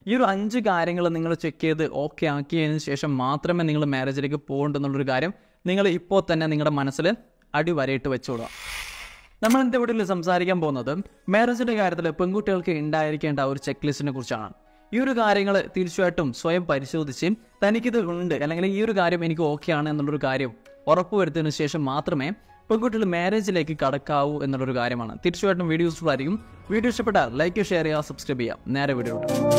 ഈ ഒരു 5 കാര്യങ്ങൾ നിങ്ങൾ ചെക്ക് ചെയ്ത് ഓക്കെ ആക്കിയതിന് ശേഷം മാത്രമേ നിങ്ങൾ മാരേജിലേക്ക് പോകണ്ടെന്നുള്ളൊരു കാര്യം നിങ്ങൾ ഇപ്പോൾ തന്നെ നിങ്ങളുടെ മനസ്സിൽ അടിവരയിട്ട് വെച്ചോളുക. നമ്മൾ ഇന്നത്തെ വീട്ടിൽ സംസാരിക്കാൻ പോകുന്നത് മാരേജിൻ്റെ കാര്യത്തിൽ പെൺകുട്ടികൾക്ക് ഉണ്ടായിരിക്കേണ്ട ഒരു ചെക്ക് ലിസ്റ്റിനെ കുറിച്ചാണ്. ഈ ഒരു കാര്യങ്ങൾ തീർച്ചയായിട്ടും സ്വയം പരിശോധിച്ച് തനിക്കിത് ഉണ്ട് അല്ലെങ്കിൽ ഈ ഒരു കാര്യം എനിക്ക് ഓക്കെ ആണ് എന്നുള്ളൊരു കാര്യം ഉറപ്പുവരുത്തിയതിനു ശേഷം മാത്രമേ പെൺകുട്ടികൾ മാരേജിലേക്ക് കടക്കാവൂ എന്നുള്ളൊരു കാര്യമാണ്. തീർച്ചയായിട്ടും വീഡിയോ യൂസ്ഫുൾ ആയിരിക്കും. വീഡിയോ ഇഷ്ടപ്പെട്ടാൽ ലൈക്ക്, ഷെയർ ചെയ്യുക, സബ്സ്ക്രൈബ് ചെയ്യുക. നേരെ വീഡിയോ.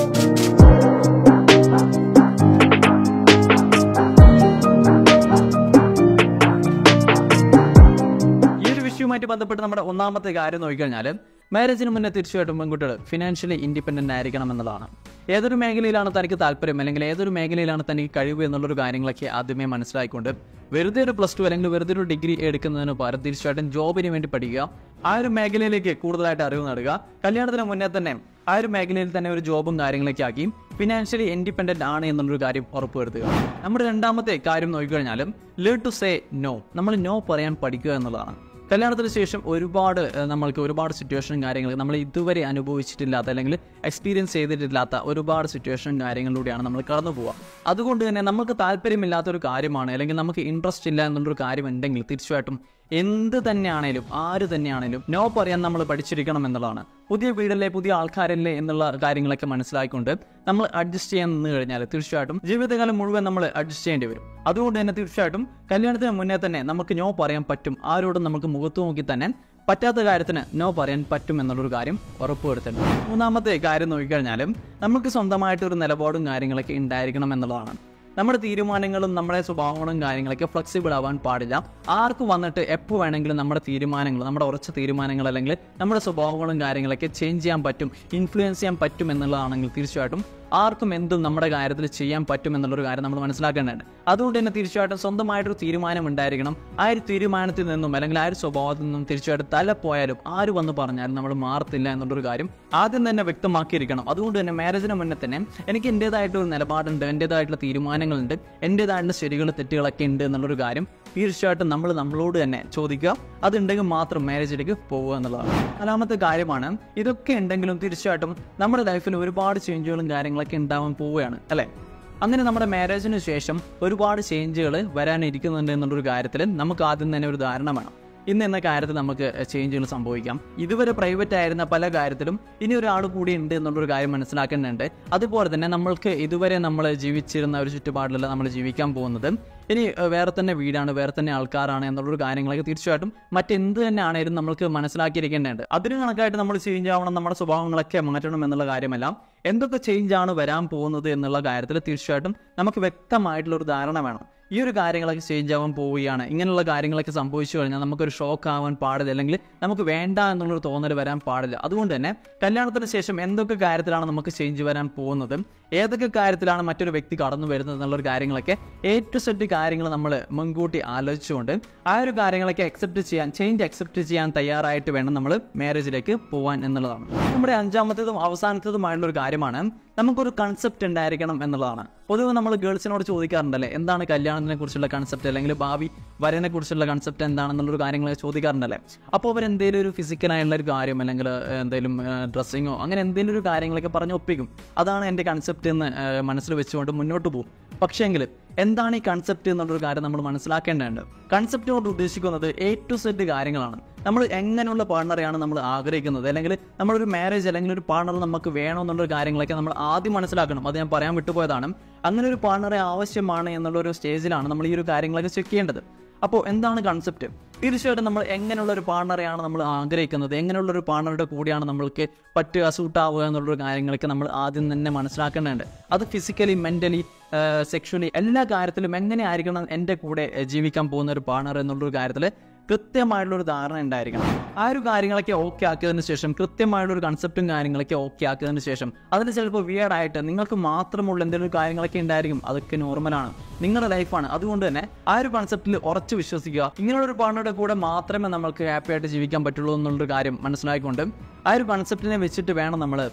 ബന്ധപ്പെട്ട് നമ്മുടെ ഒന്നാമത്തെ കാര്യം നോക്കിക്കഴിഞ്ഞാൽ മാരേജിന് മുന്നേ തീർച്ചയായിട്ടും പെൺകുട്ടികൾ ഫിനാൻഷ്യലി ഇൻഡിപെൻഡൻ്റ് ആയിരിക്കണം എന്നുള്ളതാണ്. ഏതൊരു മേഖലയിലാണ് തനിക്ക് താല്പര്യം അല്ലെങ്കിൽ ഏതൊരു മേഖലയിലാണ് തനിക്ക് കഴിവ് എന്നുള്ളൊരു കാര്യങ്ങളൊക്കെ ആദ്യമേ മനസ്സിലാക്കിക്കൊണ്ട് വെറുതെ ഒരു +2 അല്ലെങ്കിൽ വെറുതെ ഒരു ഡിഗ്രി എടുക്കുന്നതിന് പകരം തീർച്ചയായിട്ടും ജോബിന് വേണ്ടി പഠിക്കുക, ആ ഒരു മേഖലയിലേക്ക് കൂടുതലായിട്ട് അറിവ് നേടുക. കല്യാണത്തിന് മുന്നേ തന്നെ ആ ഒരു മേഖലയിൽ തന്നെ ഒരു ജോബും കാര്യങ്ങളൊക്കെ ആക്കി ഫിനാൻഷ്യലി ഇൻഡിപെൻഡൻ്റ് ആണ് എന്നുള്ളൊരു കാര്യം ഉറപ്പുവരുത്തുക. നമ്മുടെ രണ്ടാമത്തെ കാര്യം നോക്കിക്കഴിഞ്ഞാലും ലേൺ ടു സേ നോ. നമ്മൾ നോ പറയാൻ പഠിക്കുക എന്നുള്ളതാണ്. കല്യാണത്തിന് ശേഷം നമ്മൾക്ക് ഒരുപാട് സിറ്റുവേഷനും കാര്യങ്ങൾ നമ്മൾ ഇതുവരെ അനുഭവിച്ചിട്ടില്ലാത്ത അല്ലെങ്കിൽ എക്സ്പീരിയൻസ് ചെയ്തിട്ടില്ലാത്ത ഒരുപാട് സിറ്റുവേഷനും കാര്യങ്ങളിലൂടെയാണ് നമ്മൾ കടന്നു പോവുക. അതുകൊണ്ട് തന്നെ നമുക്ക് താല്പര്യമില്ലാത്തൊരു കാര്യമാണ് അല്ലെങ്കിൽ നമുക്ക് ഇൻട്രസ്റ്റ് ഇല്ല എന്നുള്ളൊരു കാര്യം ഉണ്ടെങ്കിൽ തീർച്ചയായിട്ടും എന്ത് തന്നെയാണേലും ആര് തന്നെയാണേലും നോ പറയാൻ നമ്മൾ പഠിച്ചിരിക്കണം എന്നുള്ളതാണ്. പുതിയ വീടല്ലേ, പുതിയ ആൾക്കാരല്ലേ എന്നുള്ള കാര്യങ്ങളൊക്കെ മനസ്സിലാക്കിക്കൊണ്ട് നമ്മൾ അഡ്ജസ്റ്റ് ചെയ്യാൻ നിന്ന് കഴിഞ്ഞാൽ തീർച്ചയായിട്ടും ജീവിതകാലം മുഴുവൻ നമ്മൾ അഡ്ജസ്റ്റ് ചെയ്യേണ്ടി വരും. അതുകൊണ്ട് തന്നെ തീർച്ചയായിട്ടും കല്യാണത്തിന് മുന്നേ തന്നെ നമുക്ക് നോ പറയാൻ പറ്റും. ആരോടും നമുക്ക് മുഖത്ത് നോക്കി തന്നെ പറ്റാത്ത കാര്യത്തിന് നോ പറയാൻ പറ്റും എന്നുള്ളൊരു കാര്യം ഉറപ്പുവരുത്തണം. മൂന്നാമത്തെ കാര്യം നോക്കിക്കഴിഞ്ഞാലും നമുക്ക് സ്വന്തമായിട്ടൊരു നിലപാടും കാര്യങ്ങളൊക്കെ ഉണ്ടായിരിക്കണം എന്നുള്ളതാണ്. നമ്മുടെ തീരുമാനങ്ങളും നമ്മുടെ സ്വഭാവങ്ങളും കാര്യങ്ങളൊക്കെ ഫ്ലെക്സിബിൾ ആവാൻ പാടില്ല. ആർക്ക് വന്നിട്ട് എപ്പോൾ വേണമെങ്കിലും നമ്മുടെ തീരുമാനങ്ങൾ, നമ്മുടെ ഉറച്ച തീരുമാനങ്ങൾ അല്ലെങ്കിൽ നമ്മുടെ സ്വഭാവങ്ങളും കാര്യങ്ങളൊക്കെ ചേഞ്ച് ചെയ്യാൻ പറ്റും, ഇൻഫ്ലുവൻസ് ചെയ്യാൻ പറ്റും എന്നുള്ളതാണെങ്കിൽ തീർച്ചയായിട്ടും ആർക്കും എന്തും നമ്മുടെ കാര്യത്തിൽ ചെയ്യാൻ പറ്റും എന്നുള്ളൊരു കാര്യം നമ്മൾ മനസ്സിലാക്കേണ്ടതുണ്ട്. അതുകൊണ്ട് തന്നെ തീർച്ചയായിട്ടും സ്വന്തമായിട്ടൊരു തീരുമാനം ഉണ്ടായിരിക്കണം. ആ ഒരു തീരുമാനത്തിൽ നിന്നും അല്ലെങ്കിൽ ആ ഒരു സ്വഭാവത്തിൽ നിന്നും തീർച്ചയായിട്ടും തല പോയാലും ആര് വന്ന് പറഞ്ഞാലും നമ്മൾ മാറത്തില്ല എന്നുള്ളൊരു കാര്യം ആദ്യം തന്നെ വ്യക്തമാക്കിയിരിക്കണം. അതുകൊണ്ട് തന്നെ മാരേജിന് മുന്നേ തന്നെ എനിക്ക് എൻ്റേതായിട്ടൊരു നിലപാടുണ്ട്, എൻ്റേതായിട്ടുള്ള തീരുമാനങ്ങളുണ്ട്, എൻ്റേതായിട്ടുള്ള ശരികളും തെറ്റുകളൊക്കെ ഉണ്ട് എന്നുള്ളൊരു കാര്യം തീർച്ചയായിട്ടും നമ്മളോട് തന്നെ ചോദിക്കുക. അതുണ്ടെങ്കിൽ മാത്രം മാരേജിലേക്ക് പോവുക എന്നുള്ളതാണ്. നാലാമത്തെ കാര്യമാണ്, ഇതൊക്കെ ഉണ്ടെങ്കിലും തീർച്ചയായിട്ടും നമ്മുടെ ലൈഫിൽ ഒരുപാട് ചേഞ്ചുകളും കാര്യങ്ങളൊക്കെ ഉണ്ടാവാൻ പോവുകയാണ് അല്ലേ. അങ്ങനെ നമ്മുടെ മാരേജിന് ശേഷം ഒരുപാട് ചേഞ്ചുകൾ വരാനിരിക്കുന്നുണ്ട് എന്നുള്ളൊരു കാര്യത്തിൽ നമുക്ക് ആദ്യം തന്നെ ഒരു ധാരണ വേണം. എന്ന കാര്യത്തിൽ നമുക്ക് ചേഞ്ചുകൾ സംഭവിക്കാം. ഇതുവരെ പ്രൈവറ്റ് ആയിരുന്ന പല കാര്യത്തിലും ഇനി ഒരാൾ കൂടി ഉണ്ട് എന്നുള്ളൊരു കാര്യം മനസ്സിലാക്കുന്നുണ്ട്. അതുപോലെ തന്നെ നമ്മൾക്ക് ഇതുവരെ നമ്മൾ ജീവിച്ചിരുന്ന ഒരു ചുറ്റുപാടിലല്ല നമ്മൾ ജീവിക്കാൻ പോകുന്നത്. ഇനി വേറെ തന്നെ വീടാണ്, വേറെ തന്നെ ആൾക്കാരാണ് എന്നുള്ളൊരു കാര്യങ്ങളൊക്കെ തീർച്ചയായിട്ടും മറ്റെന്ത് തന്നെ ആണെങ്കിലും നമ്മൾക്ക് മനസ്സിലാക്കിയിരിക്കേണ്ടതുണ്ട്. അതിന് കണക്കായിട്ട് നമ്മൾ ചേഞ്ച് ആവണം, നമ്മുടെ സ്വഭാവങ്ങളൊക്കെ മാറ്റണം എന്നുള്ള കാര്യമല്ല, എന്തൊക്കെ ചേഞ്ചാണ് വരാൻ പോകുന്നത് എന്നുള്ള കാര്യത്തിൽ തീർച്ചയായിട്ടും നമുക്ക് വ്യക്തമായിട്ടുള്ളൊരു ധാരണ വേണം. ഈ ഒരു കാര്യങ്ങളൊക്കെ ചേഞ്ച് ആവാൻ പോവുകയാണ്, ഇങ്ങനെയുള്ള കാര്യങ്ങളൊക്കെ സംഭവിച്ചു കഴിഞ്ഞാൽ നമുക്കൊരു ഷോക്ക് ആവാൻ പാടില്ല അല്ലെങ്കിൽ നമുക്ക് വേണ്ട എന്നുള്ളൊരു തോന്നൽ വരാൻ പാടില്ല. അതുകൊണ്ട് തന്നെ കല്യാണത്തിന് ശേഷം എന്തൊക്കെ കാര്യത്തിലാണ് നമുക്ക് ചേഞ്ച് വരാൻ പോകുന്നത്, ഏതൊക്കെ കാര്യത്തിലാണ് മറ്റൊരു വ്യക്തി കടന്നു വരുന്നത് എന്നുള്ളൊരു കാര്യങ്ങളൊക്കെ A-Z കാര്യങ്ങൾ നമ്മൾ മുൻകൂട്ടി ആലോചിച്ചുകൊണ്ട് ആ ഒരു കാര്യങ്ങളൊക്കെ ചേഞ്ച് അക്സെപ്റ്റ് ചെയ്യാൻ തയ്യാറായിട്ട് വേണം നമ്മൾ മാരേജിലേക്ക് പോകാൻ എന്നുള്ളതാണ്. നമ്മുടെ അഞ്ചാമത്തേതും അവസാനത്തേതുമായിട്ടുള്ളൊരു കാര്യമാണ് നമുക്കൊരു കൺസെപ്റ്റ് ഉണ്ടായിരിക്കണം എന്നുള്ളതാണ്. പൊതുവെ നമ്മൾ ഗേൾസിനോട് ചോദിക്കാറുണ്ടല്ലേ, എന്താണ് കല്യാണത്തിനെ കുറിച്ചുള്ള കൺസെപ്റ്റ് അല്ലെങ്കിൽ ഭാവി വരനെ കുറിച്ചുള്ള കൺസെപ്റ്റ് എന്താണെന്നുള്ളൊരു കാര്യങ്ങളൊക്കെ ചോദിക്കാറുണ്ടല്ലേ. അപ്പോൾ അവർ എന്തെങ്കിലും ഒരു ഫിസിക്കലായിട്ടുള്ള ഒരു കാര്യം അല്ലെങ്കിൽ എന്തെങ്കിലും ഡ്രസ്സിങ്ങോ അങ്ങനെ എന്തെങ്കിലും ഒരു കാര്യങ്ങളൊക്കെ പറഞ്ഞ് ഒപ്പിക്കും. അതാണ് എൻ്റെ കൺസെപ്റ്റ് എന്ന് മനസ്സിൽ വെച്ചുകൊണ്ട് മുന്നോട്ട് പോകും. പക്ഷേങ്കിൽ എന്താണ് ഈ കൺസെപ്റ്റ് എന്നുള്ളൊരു കാര്യം നമ്മൾ മനസ്സിലാക്കേണ്ടതുണ്ട്. കൺസെപ്റ്റ് കൊണ്ട് ഉദ്ദേശിക്കുന്നത് A-Z കാര്യങ്ങളാണ്. നമ്മൾ എങ്ങനെയുള്ള പാർട്ണറെയാണ് നമ്മൾ ആഗ്രഹിക്കുന്നത് അല്ലെങ്കിൽ നമ്മളൊരു മാരേജ് അല്ലെങ്കിൽ ഒരു പാർട്ണർ നമുക്ക് വേണമെന്നുള്ളൊരു കാര്യങ്ങളൊക്കെ നമ്മൾ ആദ്യം മനസ്സിലാക്കണം. അത് ഞാൻ പറയാൻ വിട്ടുപോയതാണ്. അങ്ങനെ ഒരു പാർട്ണറെ ആവശ്യമാണ് എന്നുള്ളൊരു സ്റ്റേജിലാണ് നമ്മൾ ഈ ഒരു കാര്യങ്ങളൊക്കെ ചെക്ക് ചെയ്യേണ്ടത്. അപ്പോൾ എന്താണ് കൺസെപ്റ്റ്? തീർച്ചയായിട്ടും നമ്മൾ എങ്ങനെയുള്ള ഒരു പാർട്ണറെയാണ് നമ്മൾ ആഗ്രഹിക്കുന്നത്, എങ്ങനെയുള്ളൊരു പാർട്ണറുടെ കൂടിയാണ് നമ്മൾക്ക് പറ്റുക, സൂട്ടാവുക എന്നുള്ളൊരു കാര്യങ്ങളൊക്കെ നമ്മൾ ആദ്യം തന്നെ മനസ്സിലാക്കേണ്ടതുണ്ട്. അത് ഫിസിക്കലി, മെൻ്റലി, സെക്ഷലി എല്ലാ കാര്യത്തിലും എങ്ങനെ ആയിരിക്കണം എൻ്റെ കൂടെ ജീവിക്കാൻ പോകുന്ന ഒരു പാർട്ണർ എന്നുള്ളൊരു കാര്യത്തിൽ കൃത്യമായിട്ടുള്ളൊരു ധാരണ ഉണ്ടായിരിക്കണം. ആ ഒരു കാര്യങ്ങളൊക്കെ ഓക്കെ ആക്കിയതിന് ശേഷം കൃത്യമായിട്ടുള്ളൊരു കൺസെപ്റ്റും കാര്യങ്ങളൊക്കെ ഓക്കെ ആക്കിയതിന് ശേഷം അതിന് ചിലപ്പോൾ വിയർഡായിട്ട് നിങ്ങൾക്ക് മാത്രമുള്ള എന്തെങ്കിലും കാര്യങ്ങളൊക്കെ ഉണ്ടായിരിക്കും. അതൊക്കെ നോർമലാണ്, നിങ്ങളുടെ ലൈഫാണ്. അതുകൊണ്ട് തന്നെ ആ ഒരു കൺസെപ്റ്റിൽ ഉറച്ചു വിശ്വസിക്കുക. ഇങ്ങനെയുള്ളൊരു പാർട്ണറുടെ കൂടെ മാത്രമേ നമ്മൾക്ക് ഹാപ്പി ആയിട്ട് ജീവിക്കാൻ പറ്റുള്ളൂ എന്നുള്ളൊരു കാര്യം മനസ്സിലാക്കിക്കൊണ്ട് ആ ഒരു കൺസെപ്റ്റിനെ വെച്ചിട്ട് വേണം നമ്മൾ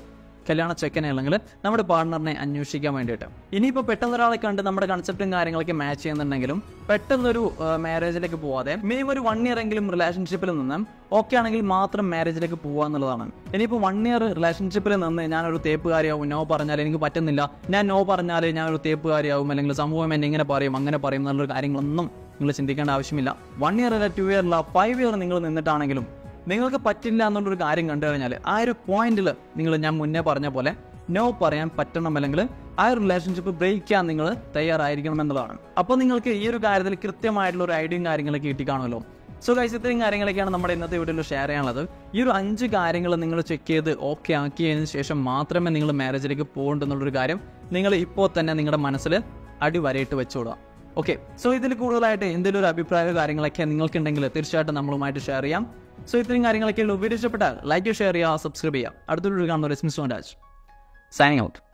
കല്യാണ ചെക്കനെ അല്ലെങ്കിൽ നമ്മുടെ പാർട്ണറിനെ അന്വേഷിക്കാൻ വേണ്ടിയിട്ട്. ഇനിയിപ്പോൾ പെട്ടെന്ന് ഒരാളെ കണ്ട് നമ്മുടെ കൺസെപ്റ്റും കാര്യങ്ങളൊക്കെ മാച്ച് ചെയ്യുന്നുണ്ടെങ്കിലും പെട്ടെന്നൊരു മാരേജിലേക്ക് പോവാതെ മിനിമം ഒരു 1 year എങ്കിലും റിലേഷൻഷിപ്പിൽ നിന്ന് ഓക്കെ ആണെങ്കിൽ മാത്രം മാരേജിലേക്ക് പോകുക എന്നുള്ളതാണ്. ഇനിയിപ്പോൾ 1 year റിലേഷൻഷിപ്പിൽ നിന്ന് ഞാനൊരു തേപ്പുകാരിയാവും, നോ പറഞ്ഞാൽ എനിക്ക് പറ്റുന്നില്ല, ഞാൻ നോ പറഞ്ഞാൽ ഞാനൊരു തേപ്പുകാരിയാവും, അല്ലെങ്കിൽ സമൂഹം എന്നെ ഇങ്ങനെ പറയും അങ്ങനെ പറയും എന്നുള്ള കാര്യങ്ങളൊന്നും നിങ്ങൾ ചിന്തിക്കേണ്ട ആവശ്യമില്ല. 1 year അല്ല, 2 year അല്ല, 5 year നിങ്ങൾ നിന്നിട്ടാണെങ്കിലും നിങ്ങൾക്ക് പറ്റില്ല എന്നുള്ളൊരു കാര്യം കണ്ടു കഴിഞ്ഞാൽ ആ ഒരു പോയിന്റിൽ നിങ്ങൾ ഞാൻ മുന്നേ പറഞ്ഞ പോലെ നോ പറയാൻ പറ്റണം, അല്ലെങ്കിൽ ആ ഒരു റിലേഷൻഷിപ്പ് ബ്രേക്ക് ചെയ്യാൻ നിങ്ങൾ തയ്യാറായിരിക്കണം എന്നുള്ളതാണ്. അപ്പോൾ നിങ്ങൾക്ക് ഈ ഒരു കാര്യത്തിൽ കൃത്യമായിട്ടുള്ള ഒരു ഐഡിയയും കാര്യങ്ങളൊക്കെ കിട്ടിക്കാണുമല്ലോ. സോ ഗൈസ്, ഇത്രയും കാര്യങ്ങളൊക്കെയാണ് നമ്മുടെ ഇന്നത്തെ വീഡിയോയിൽ ഷെയർ ചെയ്യാനുള്ളത്. ഈ ഒരു 5 കാര്യങ്ങൾ നിങ്ങൾ ചെക്ക് ചെയ്ത് ഓക്കെ ആക്കിയതിന് ശേഷം മാത്രമേ നിങ്ങൾ മാരേജിലേക്ക് പോകണ്ടെന്നുള്ളൊരു കാര്യം നിങ്ങൾ ഇപ്പോൾ തന്നെ നിങ്ങളുടെ മനസ്സിൽ അടിവരയിട്ട് വെച്ചോടുക. ഓക്കെ, സോ ഇതിൽ കൂടുതലായിട്ട് എന്തെങ്കിലും ഒരു അഭിപ്രായ കാര്യങ്ങളൊക്കെ നിങ്ങൾക്കുണ്ടെങ്കിൽ തീർച്ചയായിട്ടും നമ്മളുമായിട്ട് ഷെയർ ചെയ്യാം. സോ ഇത്രയും കാര്യങ്ങളൊക്കെ വീഡിയോ ഇഷ്ടപ്പെട്ടാൽ ലൈക്ക്, ഷെയർ ചെയ്യുക, സബ്സ്ക്രൈബ് ചെയ്യുക. അടുത്തൊരു കാണുന്ന സൈനിങ് ഔട്ട്.